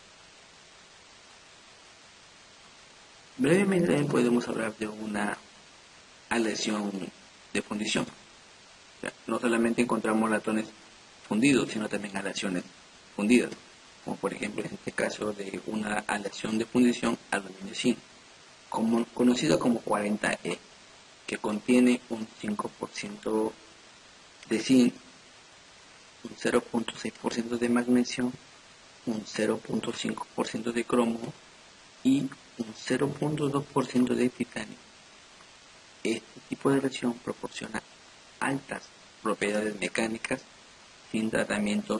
Brevemente también podemos hablar de una aleación de fundición. O sea, no solamente encontramos latones fundidos, sino también aleaciones fundidas, como por ejemplo en este caso de una aleación de fundición aluminio-zinc, como, conocida como cuarenta E, que contiene un cinco por ciento de zinc, un cero punto seis por ciento de magnesio, un cero punto cinco por ciento de cromo y un cero punto dos por ciento de titanio. Este tipo de reacción proporciona altas propiedades mecánicas sin tratamientos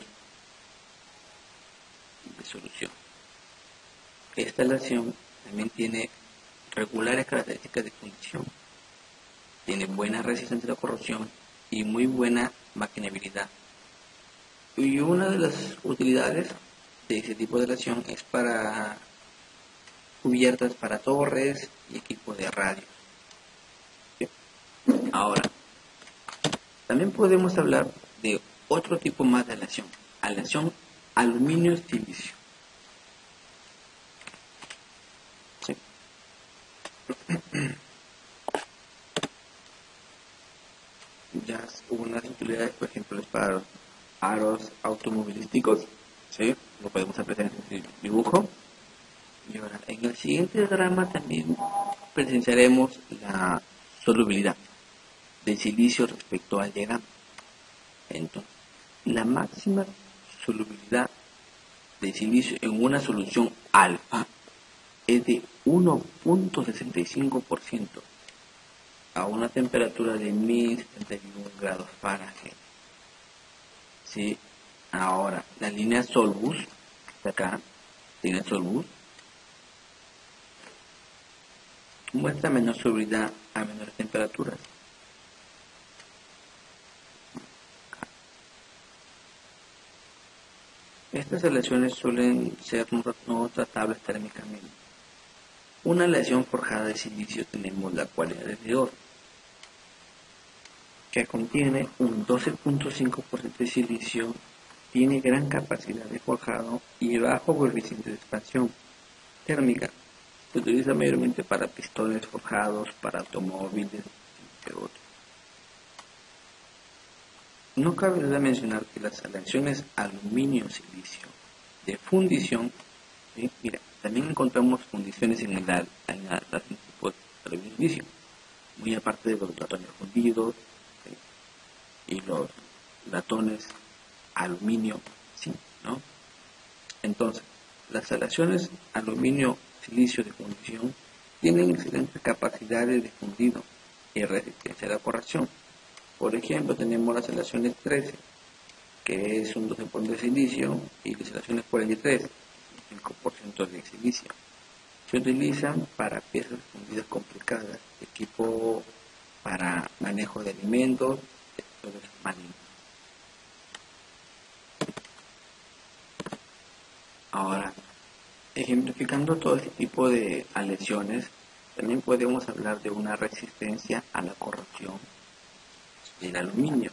de solución. Esta aleación también tiene regulares características de fundición, tiene buena resistencia a la corrosión y muy buena maquinabilidad. Y una de las utilidades de este tipo de aleación es para cubiertas para torres y equipos de radio. Ahora, también podemos hablar de otro tipo más de aleación, aleación aluminio-silicio. ¿Sí? Ya unas utilidades, por ejemplo, para aros automovilísticos, ¿sí? Lo podemos apreciar en este dibujo. Y ahora, en el siguiente diagrama también presenciaremos la solubilidad del silicio respecto al diagrama. Entonces, la máxima solubilidad de silicio en una solución alfa es de uno punto sesenta y cinco por ciento a una temperatura de mil setenta y uno grados Fahrenheit. ¿Sí? Ahora, la línea Solbus, de acá, línea Solbus, muestra menor solubilidad a menores temperaturas. Estas aleaciones suelen ser no tratables térmicamente. Una aleación forjada de silicio tenemos la cualidad de oro, que contiene un doce punto cinco por ciento de silicio, tiene gran capacidad de forjado y bajo coeficiente de expansión térmica. Se utiliza mayormente para pistones forjados, para automóviles, entre otros. No cabe duda mencionar que las aleaciones aluminio-silicio de fundición, ¿sí? Mira, también encontramos fundiciones en el, en el tipo de aluminio-silicio, muy aparte de los latones fundidos, ¿sí? Y los latones aluminio, ¿sí? ¿No? Entonces, las aleaciones aluminio-silicio de fundición tienen excelentes capacidades de fundido y resistencia a la corrosión. Por ejemplo, tenemos las aleaciones trece, que es un doce por ciento de silicio, y las aleaciones cuarenta y tres, cinco por ciento de silicio. Se utilizan para piezas fundidas complicadas, equipo para manejo de alimentos, sectores marinos. Ahora, ejemplificando todo este tipo de aleaciones, también podemos hablar de una resistencia a la corrosión del aluminio.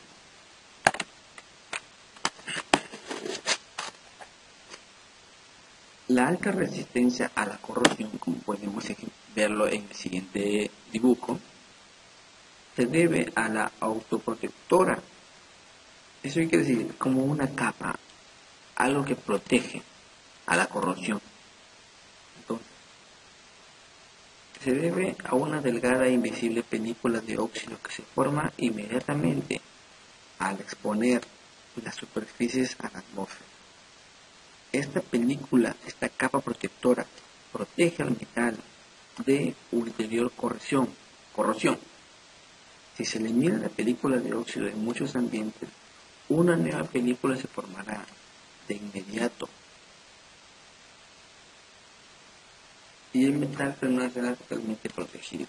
La alta resistencia a la corrosión, como podemos verlo en el siguiente dibujo, se debe a la autoprotectora. Eso quiere decir como una capa, algo que protege a la corrosión. Entonces, se debe a una delgada e invisible película de óxido que se forma inmediatamente al exponer las superficies a la atmósfera. Esta película, esta capa protectora, protege al metal de ulterior corrosión. corrosión. Si se elimina la película de óxido en muchos ambientes, una nueva película se formará de inmediato y el metal permanecerá totalmente protegido.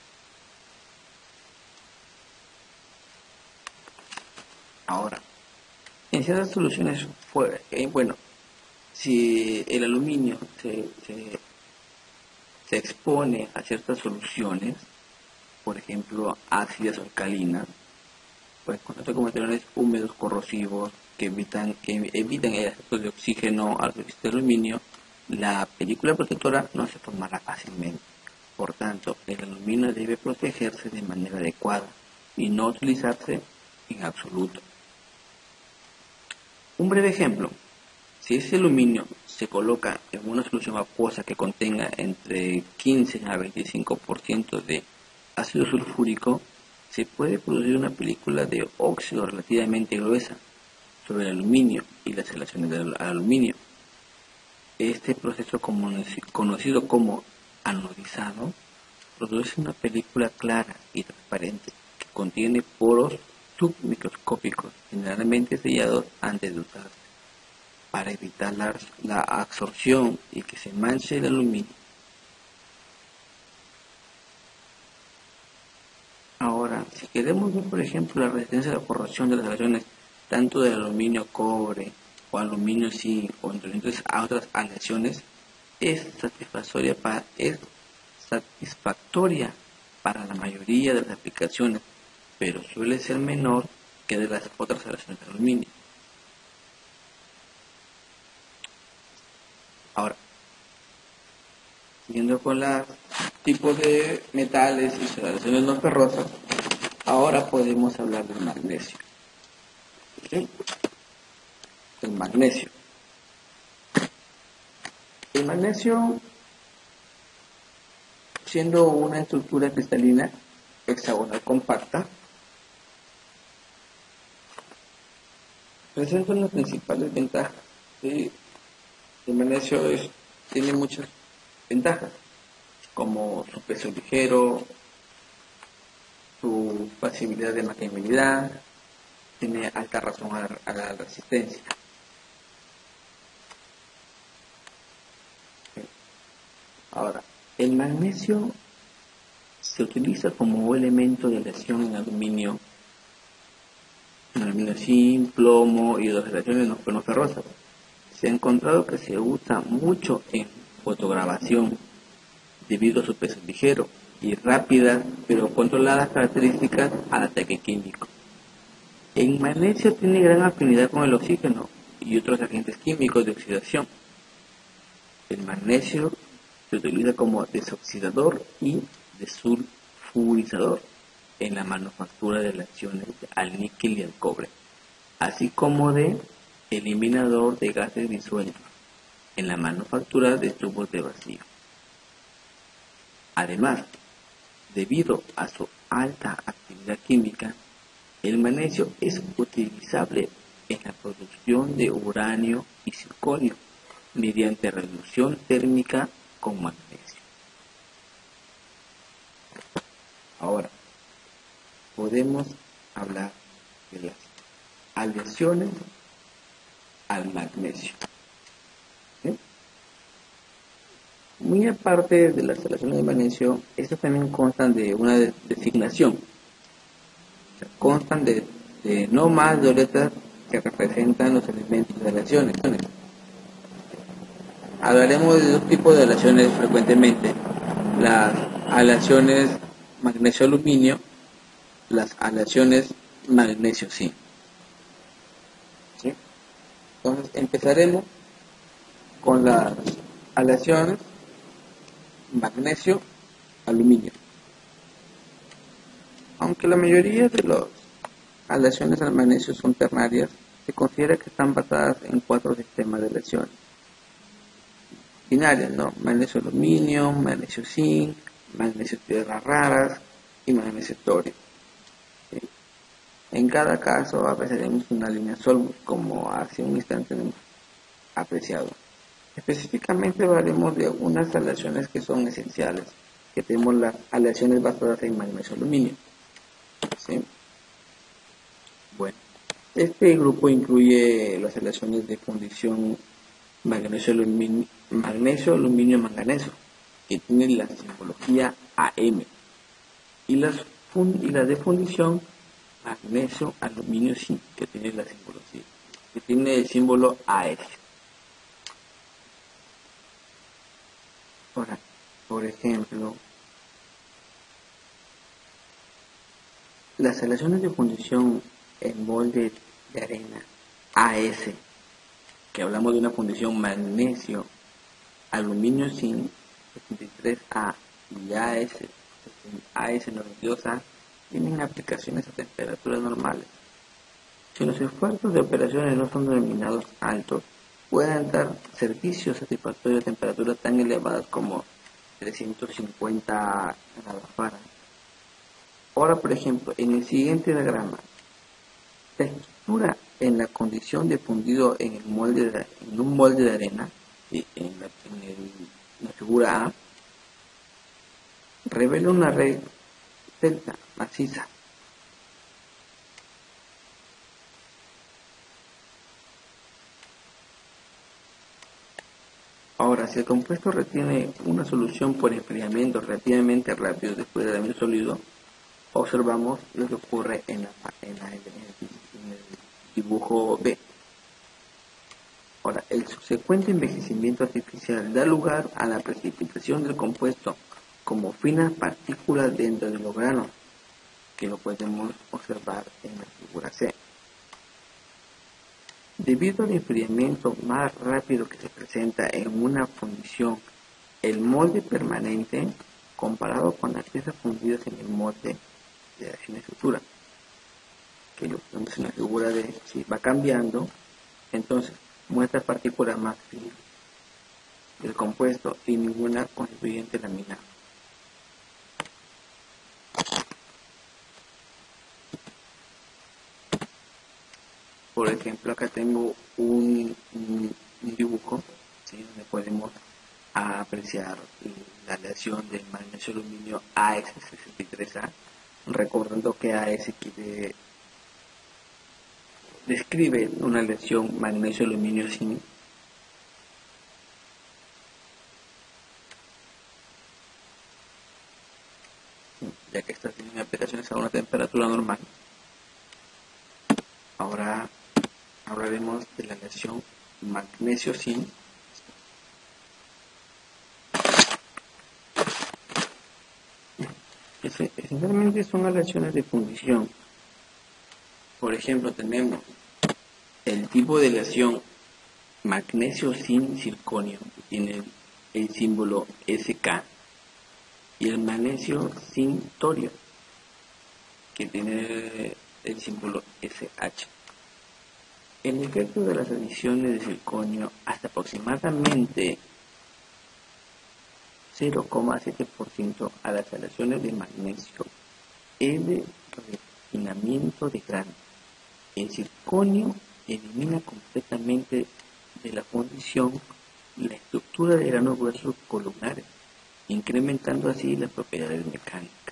Ahora, en ciertas soluciones, fue, eh, bueno, si el aluminio se, se, se expone a ciertas soluciones, por ejemplo, ácidas o alcalinas, pues contacto con materiales húmedos corrosivos que evitan, que evitan el acceso de oxígeno al de aluminio, la película protectora no se formará fácilmente. Por tanto, el aluminio debe protegerse de manera adecuada y no utilizarse en absoluto. Un breve ejemplo: si ese aluminio se coloca en una solución acuosa que contenga entre quince a veinticinco por ciento de ácido sulfúrico, se puede producir una película de óxido relativamente gruesa sobre el aluminio y las aleaciones del aluminio. Este proceso, conocido como anodizado, produce una película clara y transparente que contiene poros submicroscópicos, generalmente sellados antes de usarse, para evitar la, la absorción y que se manche el aluminio. Ahora, si queremos ver, por ejemplo, la resistencia a la corrosión de las aleaciones, tanto del aluminio cobre o aluminio zinc o entre a otras aleaciones, es satisfactoria para, es satisfactoria para la mayoría de las aplicaciones, pero suele ser menor que de las otras aleaciones de aluminio. Ahora, siguiendo con los tipos de metales y sus aleaciones no ferrosas, ahora podemos hablar del magnesio. ¿Sí? El magnesio. El magnesio, siendo una estructura cristalina hexagonal compacta, presenta las principales ventajas. ¿Sí? El magnesio es, tiene muchas ventajas, como su peso ligero, su facilidad de manejabilidad, tiene alta razón a la, a la resistencia. Ahora, el magnesio se utiliza como elemento de aleación en aluminio, en aluminio zinc, plomo y otras aleaciones no ferrosas. Se ha encontrado que se usa mucho en fotograbación debido a su peso ligero y rápidas pero controladas características al ataque químico. El magnesio tiene gran afinidad con el oxígeno y otros agentes químicos de oxidación. El magnesio se utiliza como desoxidador y desulfurizador en la manufactura de aleaciones al níquel y al cobre, así como de eliminador de gases disueltos en la manufactura de tubos de vacío. Además, debido a su alta actividad química, el magnesio es utilizable en la producción de uranio y circonio mediante reducción térmica con magnesio. Ahora, podemos hablar de las aleaciones al magnesio. ¿Sí? Muy aparte de las aleaciones de magnesio, estas también constan de una de designación. O sea, constan de, de no más de letras que representan los elementos de aleaciones. Hablaremos de dos tipos de aleaciones frecuentemente: las aleaciones magnesio-aluminio, las aleaciones magnesio-zinc. ¿Sí? Entonces empezaremos con las aleaciones magnesio-aluminio. Aunque la mayoría de las aleaciones al magnesio son ternarias, se considera que están basadas en cuatro sistemas de aleaciones binarias, ¿no? Magnesio-aluminio, magnesio-zinc, magnesio-tierras raras y magnesio-torio. ¿Sí? En cada caso apreciaremos una línea Solbus, como hace un instante hemos apreciado. Específicamente hablaremos de unas aleaciones que son esenciales, que tenemos las aleaciones basadas en magnesio-aluminio. ¿Sí? Bueno, este grupo incluye las aleaciones de fundición magnesio-aluminio, magnesio-aluminio-manganeso, que tienen la simbología A M, y las, y las de fundición magnesio-aluminio-zinc, que tiene la simbología, que tiene el símbolo A S. Ahora, por ejemplo, las aleaciones de fundición en molde de arena A S, que hablamos de una fundición magnesio, aluminio zinc setenta y tres A y A S, A S noventa y dos A, tienen aplicaciones a temperaturas normales. Si los esfuerzos de operaciones no son denominados altos, pueden dar servicios satisfactorios a temperaturas tan elevadas como trescientos cincuenta grados Fahrenheit. Ahora, por ejemplo, en el siguiente diagrama, la estructura en la condición de fundido en, el molde de, en un molde de arena, en la, en el, la figura A, revela una red delta maciza. Ahora, si el compuesto retiene una solución por enfriamiento relativamente rápido después de haber sólido, observamos lo que ocurre en, la, en, la, en, el, en el dibujo B. Ahora, el subsecuente envejecimiento artificial da lugar a la precipitación del compuesto como finas partículas dentro de los granos, que lo podemos observar en la figura C. Debido al enfriamiento más rápido que se presenta en una fundición, el molde permanente, comparado con las piezas fundidas en el molde de la estructura, que lo vemos en la figura de si va cambiando, entonces muestra partículas más finas del compuesto y ninguna constituyente laminar. Por ejemplo, acá tengo un, un, un dibujo, ¿sí?, donde podemos apreciar la aleación del magnesio-aluminio A S sesenta y tres A, recordando que A S quiere, describe una aleación magnesio-aluminio-zinc. temperatura normal. Ahora hablaremos de la aleación magnesio-zinc. Esencialmente son aleaciones de fundición. Por ejemplo, tenemos el tipo de aleación magnesio-zinc-circonio, que tiene el, el símbolo S K, y el magnesio-zinc-torio, que tiene el símbolo S H. El efecto de las adiciones de circonio hasta aproximadamente cero coma siete por ciento a las aleaciones de magnesio es de refinamiento de grano. El circonio elimina completamente de la fundición la estructura de granos gruesos columnares, incrementando así las propiedades mecánicas.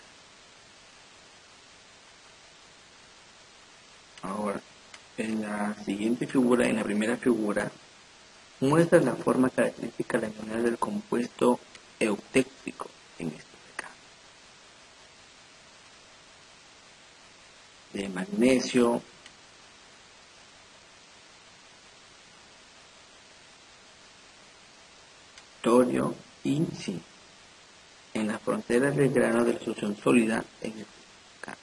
Ahora, en la siguiente figura, en la primera figura, muestra la forma característica laminar del compuesto eutéctrico en este caso. De magnesio, torio y zinc. En las fronteras del grano de la solución sólida en el caso.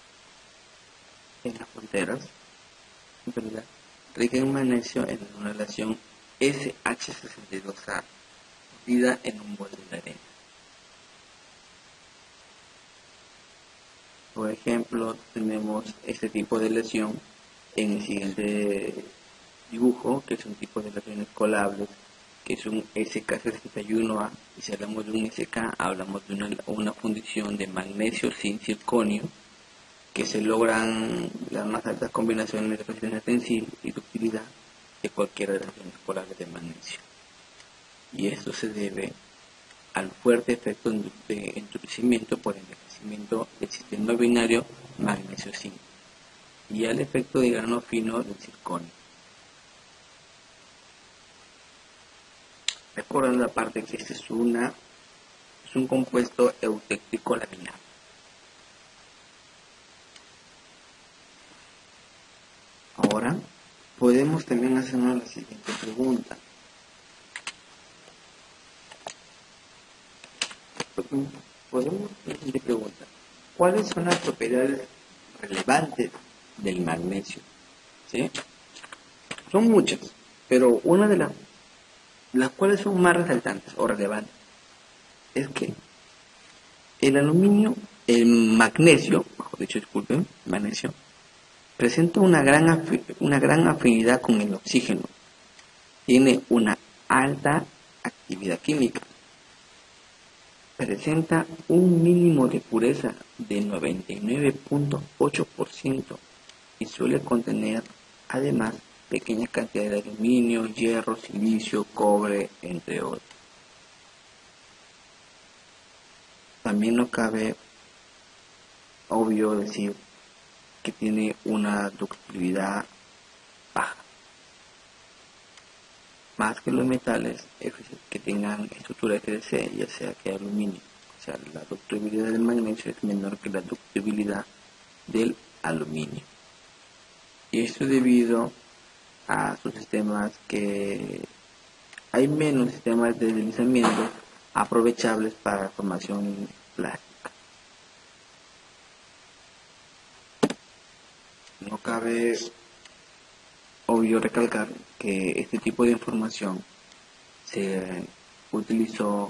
En las fronteras, en realidad, rica en magnesio en una relación S H sesenta y dos A, unida en un bol de arena. Por ejemplo, tenemos este tipo de lesión en el siguiente dibujo, que es un tipo de lesiones colables, que es un S K sesenta y uno A, y si hablamos de un S K, hablamos de una, una fundición de magnesio sin circonio, que se logran las más altas combinaciones de resistencia tensil y ductilidad de cualquiera de las lesiones colables de magnesio. Y esto se debe al fuerte efecto de endurecimiento por envejecimiento del sistema binario magnesio-zinc y al efecto de grano fino del circonio. Recuerden la parte que este es, una, es un compuesto eutéctrico laminar. Ahora podemos también hacernos la siguiente pregunta. Podemos hacer la siguiente pregunta. ¿Cuáles son las propiedades relevantes del magnesio? ¿Sí? Son muchas, pero una de las las cuales son más resaltantes o relevantes es que el aluminio, el magnesio, mejor dicho, disculpen, magnesio, presenta una gran, una gran afinidad con el oxígeno, tiene una alta actividad química, presenta un mínimo de pureza de noventa y nueve punto ocho por ciento y suele contener además pequeñas cantidades de aluminio, hierro, silicio, cobre, entre otros. También no cabe obvio decir que tiene una ductilidad baja, más que los metales que tengan estructura F D C, ya sea que aluminio. O sea, la ductibilidad del magnesio es menor que la ductibilidad del aluminio. Y esto es debido a sus sistemas que hay menos sistemas de deslizamiento aprovechables para la formación plástica. No cabe obvio recalcar que este tipo de información se utilizó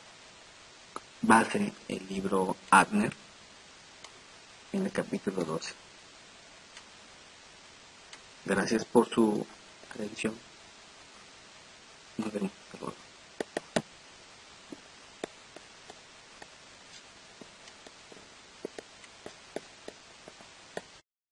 base el libro Adner en el capítulo doce. Gracias por su atención. Nos vemos.